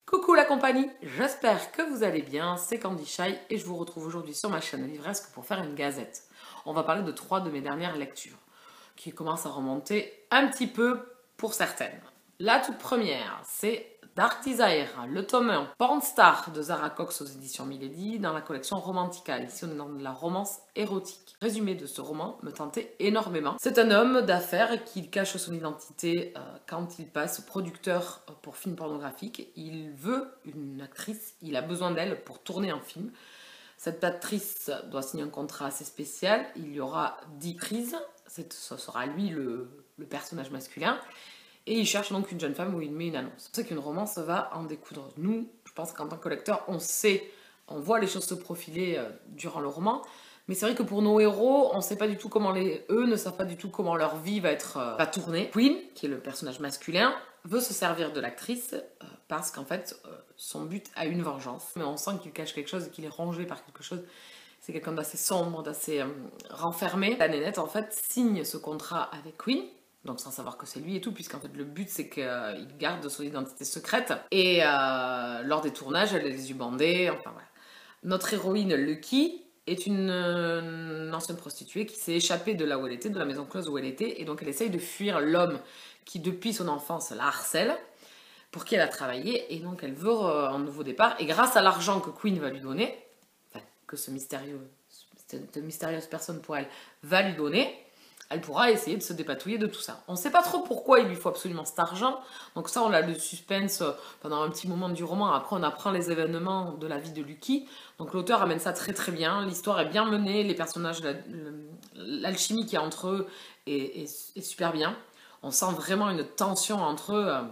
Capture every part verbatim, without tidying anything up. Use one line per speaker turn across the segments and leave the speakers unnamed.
Coucou la compagnie, j'espère que vous allez bien, c'est Candy Shy et je vous retrouve aujourd'hui sur ma chaîne Livresque pour faire une gazette. On va parler de trois de mes dernières lectures, qui commencent à remonter un petit peu pour certaines. La toute première, c'est Dark Desire, le tome un, Porn Star de Zara Cox aux éditions Milady, dans la collection Romantica. Ici on est dans de la romance érotique. Résumé de ce roman me tentait énormément. C'est un homme d'affaires qui cache son identité euh, quand il passe producteur pour films pornographiques. Il veut une actrice, il a besoin d'elle pour tourner un film. Cette actrice doit signer un contrat assez spécial, il y aura dix prises, ce sera lui le, le personnage masculin. Et il cherche donc une jeune femme où il met une annonce. On sait qu'une romance va en découdre. Nous, je pense qu'en tant que lecteur, on sait, on voit les choses se profiler euh, durant le roman. Mais c'est vrai que pour nos héros, on ne sait pas du tout comment les... Eux ne savent pas du tout comment leur vie va être euh, va tourner. Queen, qui est le personnage masculin, veut se servir de l'actrice euh, parce qu'en fait, euh, son but a une vengeance. Mais on sent qu'il cache quelque chose et qu'il est rongé par quelque chose. C'est quelqu'un d'assez sombre, d'assez euh, renfermé. La nénette, en fait, signe ce contrat avec Queen. Donc sans savoir que c'est lui et tout, puisqu'en fait le but c'est qu'il garde son identité secrète. Et euh, lors des tournages, elle a les yeux bandés, enfin voilà. Notre héroïne Lucky est une, une ancienne prostituée qui s'est échappée de là où elle était, de la maison close où elle était, et donc elle essaye de fuir l'homme qui depuis son enfance la harcèle, pour qui elle a travaillé, et donc elle veut euh, un nouveau départ, et grâce à l'argent que Queen va lui donner, enfin que ce mystérieux, cette mystérieuse personne pour elle va lui donner, elle pourra essayer de se dépatouiller de tout ça. On ne sait pas trop pourquoi il lui faut absolument cet argent. Donc ça, on a le suspense pendant un petit moment du roman. Après, on apprend les événements de la vie de Lucky. Donc l'auteur amène ça très très bien. L'histoire est bien menée. Les personnages, l'alchimie qu'il y a entre eux est, est, est super bien. On sent vraiment une tension entre eux, euh,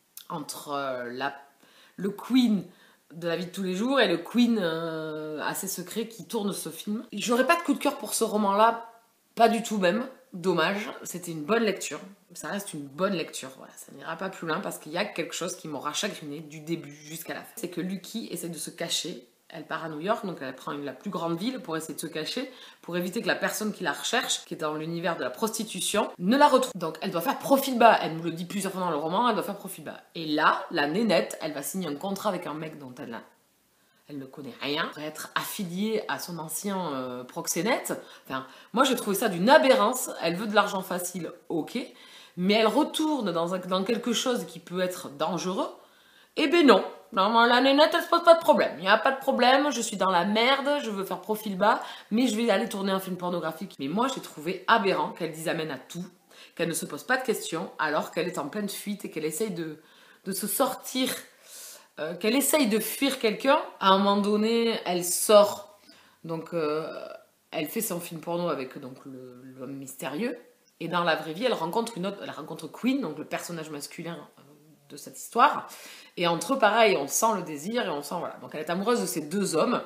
entre la, le Queen de la vie de tous les jours et le Queen euh, assez secret qui tourne ce film. J'aurais pas de coup de cœur pour ce roman-là. Pas du tout même, dommage, c'était une bonne lecture, ça reste une bonne lecture, voilà, ça n'ira pas plus loin parce qu'il y a quelque chose qui m'aura chagriné du début jusqu'à la fin. C'est que Lucky essaie de se cacher, elle part à New York, donc elle prend une, la plus grande ville pour essayer de se cacher, pour éviter que la personne qui la recherche, qui est dans l'univers de la prostitution, ne la retrouve. Donc elle doit faire profil bas, elle nous le dit plusieurs fois dans le roman, elle doit faire profil bas. Et là, la nénette, elle va signer un contrat avec un mec dont elle a... Elle ne connaît rien, pour être affiliée à son ancien euh, proxénète. Enfin, moi j'ai trouvé ça d'une aberrance. Elle veut de l'argent facile, ok, mais elle retourne dans, un, dans quelque chose qui peut être dangereux. Eh ben non, non, la nénette elle se pose pas de problème. Il n'y a pas de problème, je suis dans la merde, je veux faire profil bas, mais je vais aller tourner un film pornographique. Mais moi j'ai trouvé aberrant qu'elle dise amen à tout, qu'elle ne se pose pas de questions, alors qu'elle est en pleine fuite et qu'elle essaye de, de se sortir. Euh, qu'elle essaye de fuir quelqu'un, à un moment donné, elle sort, donc euh, elle fait son film porno avec donc l'homme mystérieux, et dans la vraie vie, elle rencontre une autre, elle rencontre Queen, donc le personnage masculin de cette histoire, et entre eux, pareil, on sent le désir, et on sent, voilà, donc elle est amoureuse de ces deux hommes,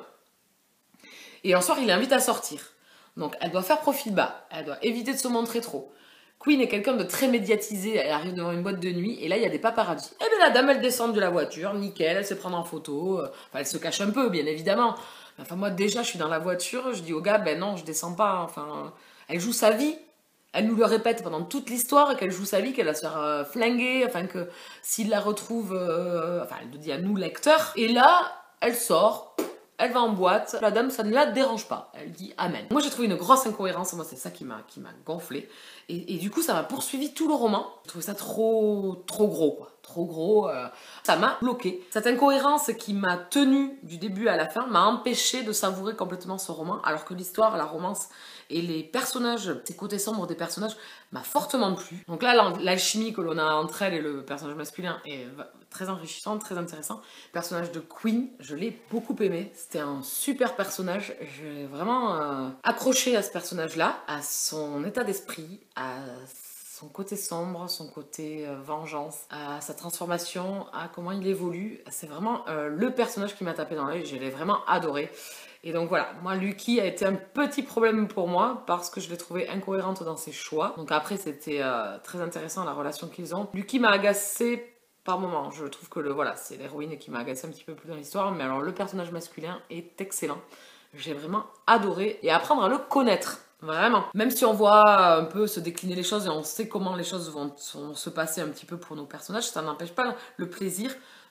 et un soir, il l'invite à sortir, donc elle doit faire profil bas, elle doit éviter de se montrer trop. Queen est quelqu'un de très médiatisé, elle arrive devant une boîte de nuit et là il y a des paparazzis. Et bien la dame elle descend de la voiture, nickel, elle se prend en photo, enfin elle se cache un peu bien évidemment. Enfin moi déjà je suis dans la voiture, je dis au gars ben non je descends pas, enfin elle joue sa vie. Elle nous le répète pendant toute l'histoire qu'elle joue sa vie, qu'elle va se faire euh, flinguer, enfin que s'il la retrouve, euh, enfin elle le dit à nous lecteurs. Et là elle sort. Elle va en boîte, la dame, ça ne la dérange pas. Elle dit amen. Moi, j'ai trouvé une grosse incohérence. Moi, c'est ça qui m'a qui m'a gonflé. Et, et du coup, ça m'a poursuivi tout le roman. J'ai trouvé ça trop, trop gros, quoi. Trop gros. Euh, ça m'a bloqué. Cette incohérence qui m'a tenue du début à la fin m'a empêché de savourer complètement ce roman. Alors que l'histoire, la romance et les personnages, ces côtés sombres des personnages, m'a fortement plu. Donc là, l'alchimie que l'on a entre elle et le personnage masculin est très enrichissant, très intéressant. Le personnage de Queen, je l'ai beaucoup aimé. C'était un super personnage. J'ai vraiment euh, accroché à ce personnage-là, à son état d'esprit, à son côté sombre, son côté euh, vengeance, à sa transformation, à comment il évolue. C'est vraiment euh, le personnage qui m'a tapé dans l'œil. Je l'ai vraiment adoré. Et donc voilà, moi Lucky a été un petit problème pour moi parce que je l'ai trouvée incohérente dans ses choix. Donc après c'était euh, très intéressant la relation qu'ils ont. Lucky m'a agacée par moments. Je trouve que le voilà, c'est l'héroïne qui m'a agacée un petit peu plus dans l'histoire. Mais alors le personnage masculin est excellent. J'ai vraiment adoré et apprendre à le connaître. Vraiment. Même si on voit un peu se décliner les choses et on sait comment les choses vont se passer un petit peu pour nos personnages, ça n'empêche pas le plaisir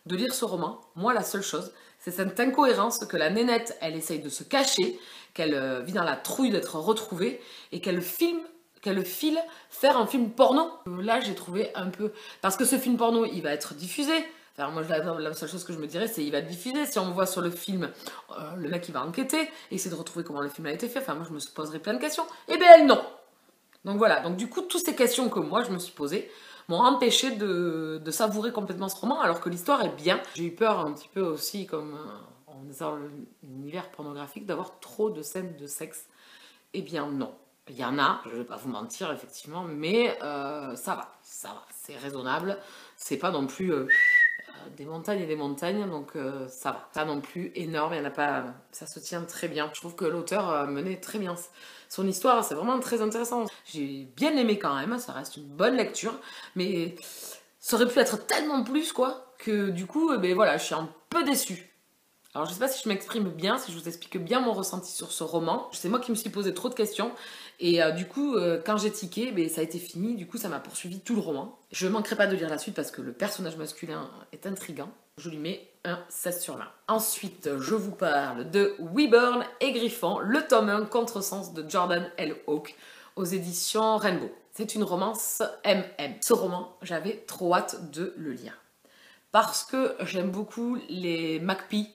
de lire ce roman. Moi, la seule chose, c'est cette incohérence que la nénette, elle essaye de se cacher, qu'elle euh, vit dans la trouille d'être retrouvée, et qu'elle filme, qu'elle file faire un film porno. Là, j'ai trouvé un peu... Parce que ce film porno, il va être diffusé. Enfin, moi, la, la seule chose que je me dirais, c'est qu'il va être diffusé. Si on voit sur le film, euh, le mec, il va enquêter, et essayer de retrouver comment le film a été fait. Enfin, moi, je me poserais plein de questions. Eh bien, elle, non. Donc voilà, donc du coup, toutes ces questions que moi, je me suis posées, m'ont empêché de, de savourer complètement ce roman, alors que l'histoire est bien. J'ai eu peur un petit peu aussi, comme euh, en faisant l'univers pornographique, d'avoir trop de scènes de sexe. Eh bien non. Il y en a, je ne vais pas vous mentir, effectivement, mais euh, ça va, ça va, c'est raisonnable. C'est pas non plus euh, des montagnes et des montagnes, donc euh, ça va. Pas non plus énorme, il y en a pas, ça se tient très bien. Je trouve que l'auteur euh, menait très bien son histoire, c'est vraiment très intéressant. J'ai bien aimé quand même, ça reste une bonne lecture, mais ça aurait pu être tellement plus, quoi, que du coup, eh ben voilà, je suis un peu déçue. Alors je sais pas si je m'exprime bien, si je vous explique bien mon ressenti sur ce roman. C'est moi qui me suis posé trop de questions, et euh, du coup, euh, quand j'ai tiqué, ben, ça a été fini, du coup ça m'a poursuivi tout le roman. Je manquerai pas de lire la suite parce que le personnage masculin est intriguant. Je lui mets un seize sur vingt. Ensuite, je vous parle de Wyborn et Griffon, le tome un Contresens de Jordan L. Hawke aux éditions Rainbow. C'est une romance M M. Ce roman, j'avais trop hâte de le lire. Parce que j'aime beaucoup les McPhee,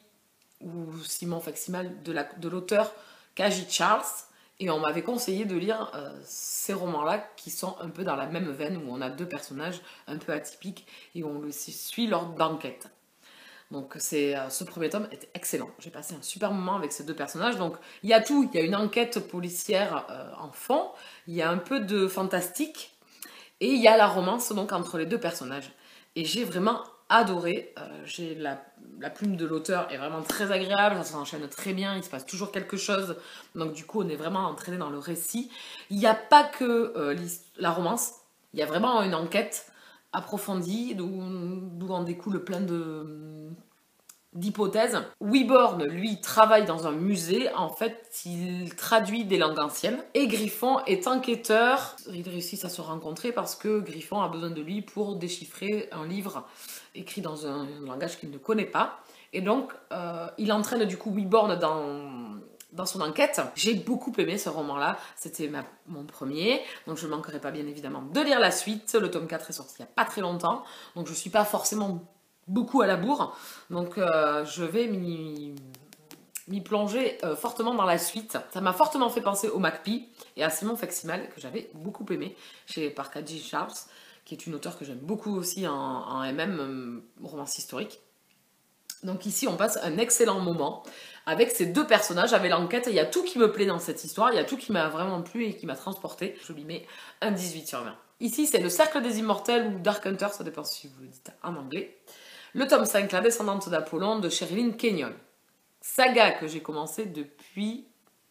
ou Simon Faximal de l'auteur Kaji Charles, et on m'avait conseillé de lire euh, ces romans-là qui sont un peu dans la même veine, où on a deux personnages un peu atypiques et où on le suit lors d'enquêtes. Donc c'est euh, ce premier tome était excellent. J'ai passé un super moment avec ces deux personnages. Donc il y a tout, il y a une enquête policière euh, en fond, il y a un peu de fantastique et il y a la romance donc entre les deux personnages. Et j'ai vraiment adoré. Euh, j'ai la, la plume de l'auteur est vraiment très agréable, ça s'enchaîne très bien, il se passe toujours quelque chose. Donc du coup on est vraiment entraîné dans le récit. Il n'y a pas que euh, la romance, il y a vraiment une enquête approfondie, d'où en découle plein de d'hypothèses. Wyborn, lui, travaille dans un musée. En fait, il traduit des langues anciennes. Et Griffon est enquêteur. Ils réussissent à se rencontrer parce que Griffon a besoin de lui pour déchiffrer un livre écrit dans un langage qu'il ne connaît pas. Et donc, euh, il entraîne du coup Wyborn dans... dans son enquête. J'ai beaucoup aimé ce roman-là, c'était mon premier, donc je ne manquerai pas bien évidemment de lire la suite. Le tome quatre est sorti il n'y a pas très longtemps, donc je ne suis pas forcément beaucoup à la bourre, donc euh, je vais m'y plonger euh, fortement dans la suite. Ça m'a fortement fait penser au McPhee et à Simon Faximal, que j'avais beaucoup aimé, chez par Kaji Charles, qui est une auteure que j'aime beaucoup aussi en, en M M, euh, romance historique. Donc ici, on passe un excellent moment avec ces deux personnages, avec l'enquête. Il y a tout qui me plaît dans cette histoire, il y a tout qui m'a vraiment plu et qui m'a transporté. Je lui mets un dix-huit sur vingt. Ici, c'est le Cercle des Immortels ou Dark Hunter, ça dépend si vous le dites en anglais. Le tome cinq, La descendante d'Apollon, de Sherilyn Kenyon. Saga que j'ai commencé depuis...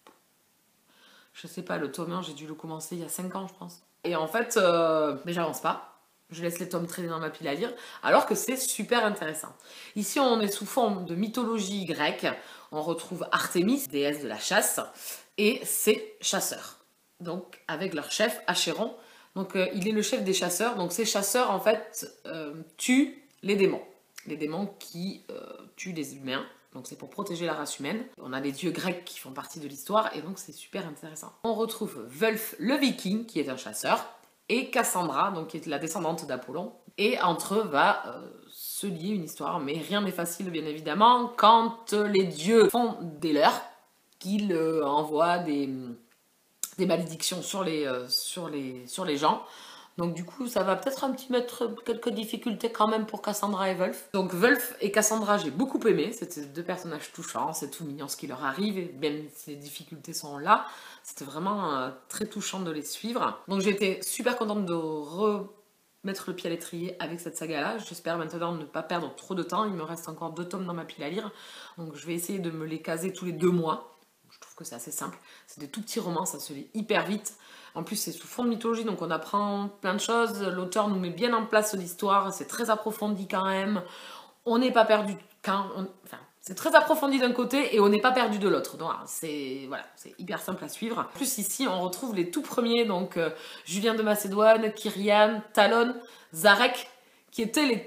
Je sais pas, le tome un, j'ai dû le commencer il y a cinq ans, je pense. Et en fait, euh, mais j'avance pas. Je laisse les tomes traîner dans ma pile à lire, alors que c'est super intéressant. Ici, on est sous forme de mythologie grecque. On retrouve Artémis, déesse de la chasse, et ses chasseurs. Donc, avec leur chef, Achéron. Donc, euh, il est le chef des chasseurs. Donc, ces chasseurs, en fait, euh, tuent les démons. Les démons qui euh, tuent les humains. Donc, c'est pour protéger la race humaine. On a des dieux grecs qui font partie de l'histoire, et donc c'est super intéressant. On retrouve Wulf le Viking, qui est un chasseur, et Cassandra, donc qui est la descendante d'Apollon. Et entre eux va euh, se lier une histoire, mais rien n'est facile bien évidemment quand euh, les dieux font des leurs, qu'ils euh, envoient des, des malédictions sur les, euh, sur, les, sur les gens. Donc du coup ça va peut-être un petit mettre quelques difficultés quand même pour Cassandra et Wulf. Donc Wulf et Cassandra j'ai beaucoup aimé, c'était deux personnages touchants, c'est tout mignon ce qui leur arrive, et même si les difficultés sont là, c'était vraiment euh, très touchant de les suivre. Donc j'ai été super contente de remettre le pied à l'étrier avec cette saga là. J'espère maintenant ne pas perdre trop de temps, il me reste encore deux tomes dans ma pile à lire, donc je vais essayer de me les caser tous les deux mois. Je trouve que c'est assez simple, c'est des tout petits romans, ça se lit hyper vite. En plus, c'est sous fond de mythologie, donc on apprend plein de choses. L'auteur nous met bien en place l'histoire, c'est très approfondi quand même. On n'est pas perdu quand... On... Enfin, c'est très approfondi d'un côté et on n'est pas perdu de l'autre. Donc c'est voilà, c'est hyper simple à suivre. En plus, ici, on retrouve les tout premiers, donc euh, Julien de Macédoine, Kyrian, Talon, Zarek, qui étaient les quatre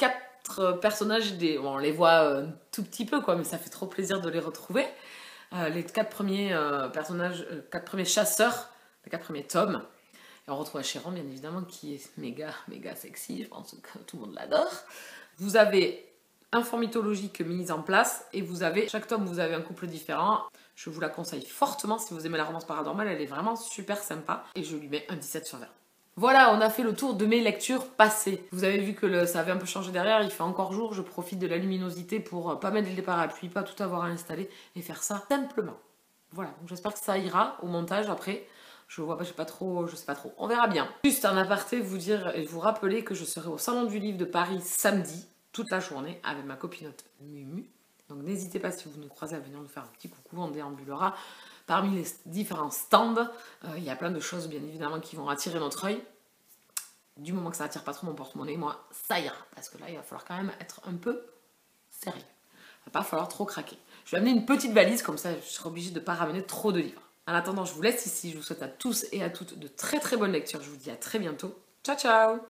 quatre personnages, des... Bon, on les voit euh, tout petit peu, quoi, mais ça fait trop plaisir de les retrouver. Euh, les quatre premiers euh, personnages, euh, quatre premiers chasseurs, les quatre premiers tomes. Et on retrouve Acheron, bien évidemment, qui est méga, méga sexy, je pense que tout le monde l'adore. Vous avez un fond mythologique mis en place, et vous avez, chaque tome, vous avez un couple différent. Je vous la conseille fortement si vous aimez la romance paranormale, elle est vraiment super sympa, et je lui mets un dix-sept sur vingt. Voilà, on a fait le tour de mes lectures passées. Vous avez vu que le, ça avait un peu changé derrière, il fait encore jour, je profite de la luminosité pour pas mettre les parapluies, pas tout avoir à installer, et faire ça simplement. Voilà, donc j'espère que ça ira au montage après. Je vois pas, je sais pas trop, je sais pas trop. On verra bien. Juste en aparté, vous dire et vous rappeler que je serai au Salon du Livre de Paris samedi, toute la journée, avec ma copinote Mumu. Donc n'hésitez pas, si vous nous croisez, à venir nous faire un petit coucou, on déambulera parmi les différents stands. Euh, il y a plein de choses, bien évidemment, qui vont attirer notre œil. Du moment que ça attire pas trop mon porte-monnaie, moi, ça ira. Parce que là, il va falloir quand même être un peu sérieux. Il va pas falloir trop craquer. Je vais amener une petite valise, comme ça, je serai obligée de ne pas ramener trop de livres. En attendant, je vous laisse ici. Je vous souhaite à tous et à toutes de très très bonnes lectures. Je vous dis à très bientôt. Ciao, ciao!